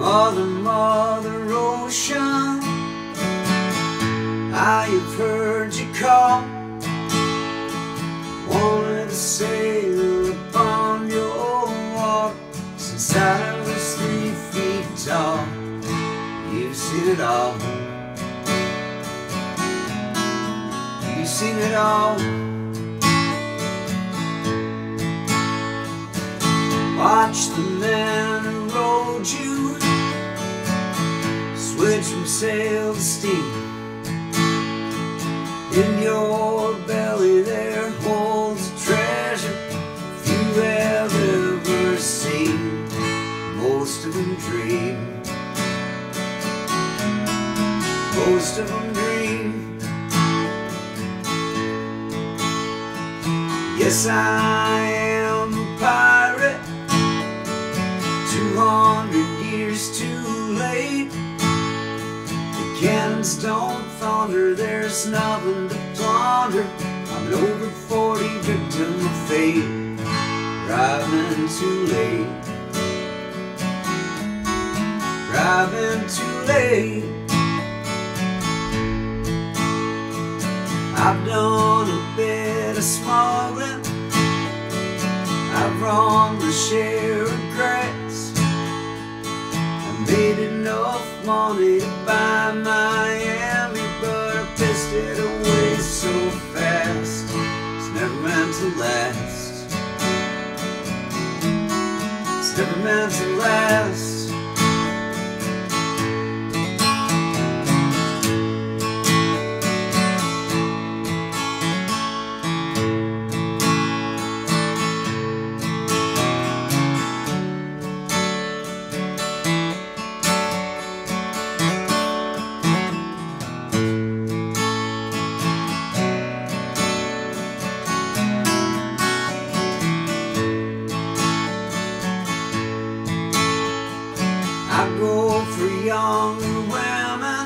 Mother, Mother Ocean, I have heard you call. Wanted to sail upon your water since I was 3 feet tall. You've seen it all. You've seen it all. Watch the man who rowed you switch from sail to steam. In your belly there holds a treasure few have ever seen. Most of them dream. Most of them dream. Yes, I am a pirate, 200 years too late. The cannons don't thunder, there's nothing to plunder. I'm an over 40 victim of fate, driving too late. Driving too late. I've done a bit of smuggling, I've run my share of grass. I made enough money to buy Miami, but I pissed it away so fast. It's never meant to last. It's never meant to last. I go for younger women,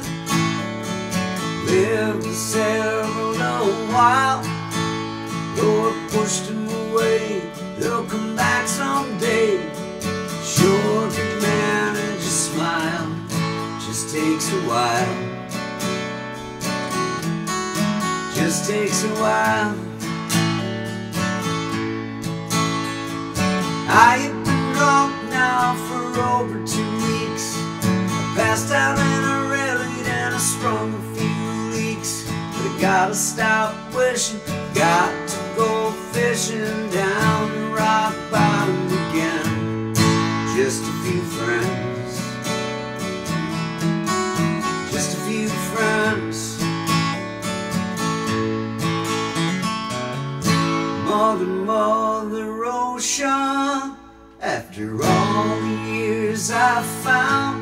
live to several a while. Lord pushed them away, they'll come back someday. Sure can manage a smile, just takes a while. Just takes a while. I've been drunk now for over 2 weeks. I passed out and I rallied and I sprung a few leaks. But I gotta stop wishing, got to go fishing down the rock bottom again. Just a few friends, just a few friends. Mother, Mother Ocean, after all the years I've found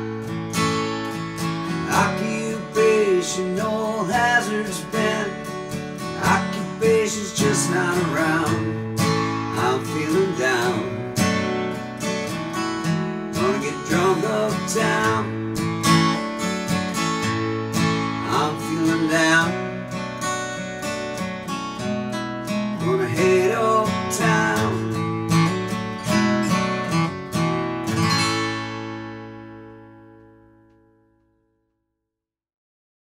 occupation, no hazards been. Occupation's just not around. I'm feeling down, gonna get drunk uptown.